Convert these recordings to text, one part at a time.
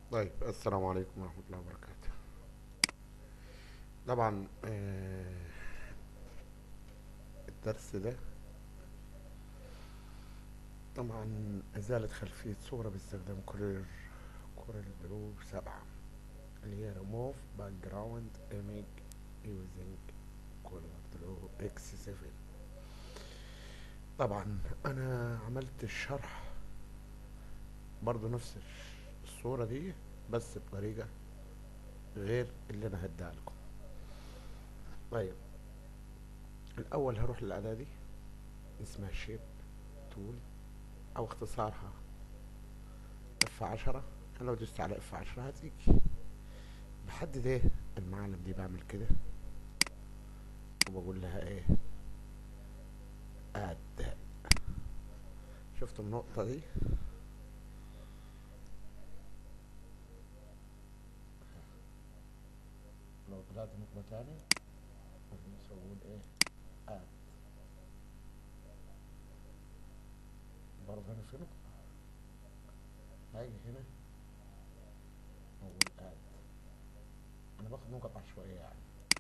طيب، السلام عليكم ورحمة الله وبركاته. طبعا الدرس ده طبعا إزالة خلفية صورة باستخدام كورل درو 7، اللي هي remove background image using كورل درو اكس 7. طبعا أنا عملت الشرح برضو نفس الصورة دي، بس بطريقة غير اللي أنا هديها لكم. طيب، الأول هروح للأداة دي اسمها شيب تول، أو اختصارها F10. انا لو دوست على F10 هتيجي بحدد ايه المعالم دي، بعمل كده وبقول لها ايه اد. شفتوا النقطة دي؟ لو طلعت نقطة تاني بقول ايه اد. برضه هنا في نقطة، هاجي هنا اقول اد. انا باخد نقط عشوائية يعني،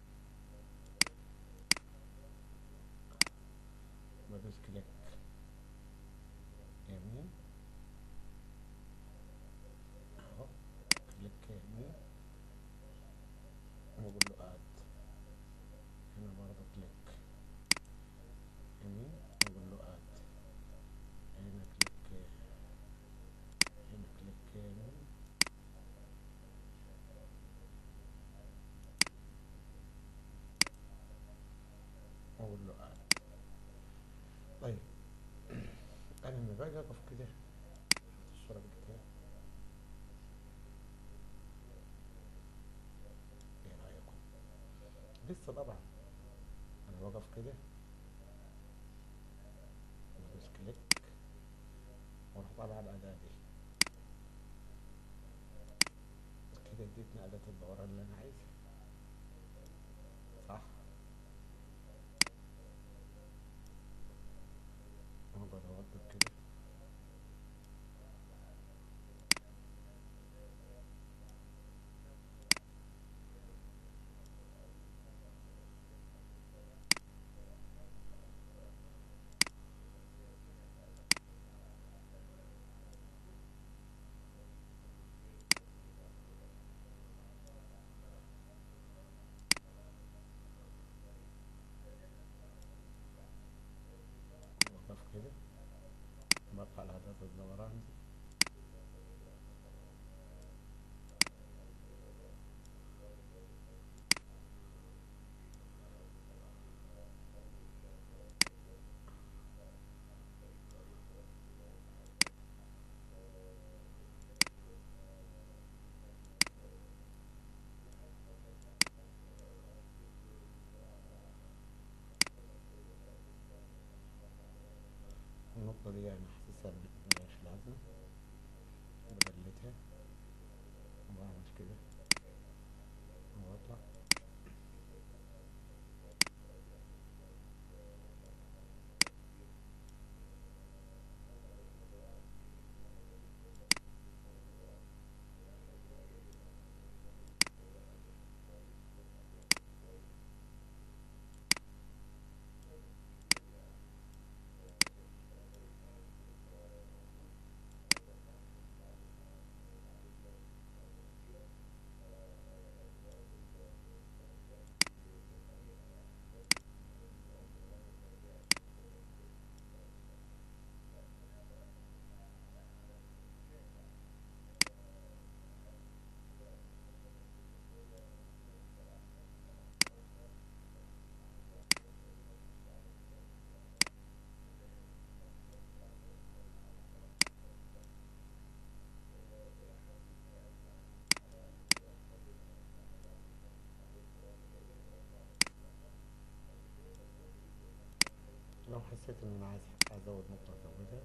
بدوس كليك يمين اهو، كليك يمين واقول له اد. هنا برضه كليك يمين واقول له اد. هنا كليك، هنا كليك يمين واقول له اد. طيب، انا لما باجي اقف كده، شفت الصورة بقت ايه؟ ايه رايكم؟ لسه طبعا انا واقف كده بدوس كليك واروح طالع على الاداة دي كده، اديتني اداة الدوران اللي انا عايزها، صح؟ اقدر اوقف كده اوقف كده، بطلع على اداة الدوران دي النقطة دي يعني حاسسها ملهاش لازمة، بدلتها وبعمل كده واطلع. لو حسيت ان انا عايز ازود نقطة ازودها.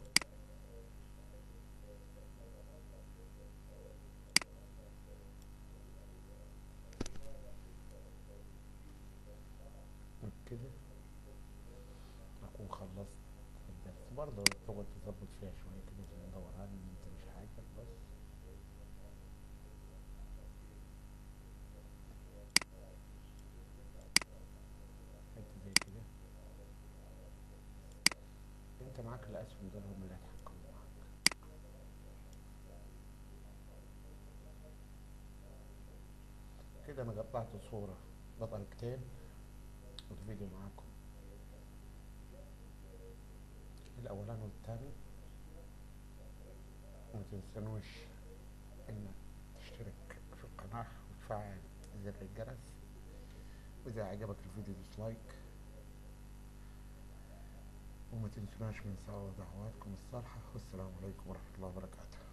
كده اكون خلصت الدرس. برضه تقعد تظبط فيها شوية كده عشان الدوران ما ينتبهش حاجة بس. معاك الاسهم دول هم اللي هيتحكموا معاك. كده انا قطعت صورة بطريقتين والفيديو معاكم الاولاني والتاني. وما تنسونوش انك تشترك في القناة وتفعل زر الجرس، واذا عجبك الفيديو ديسلايك، وما تنسوناش من صالح دعواتكم الصالحة. والسلام عليكم ورحمة الله وبركاته.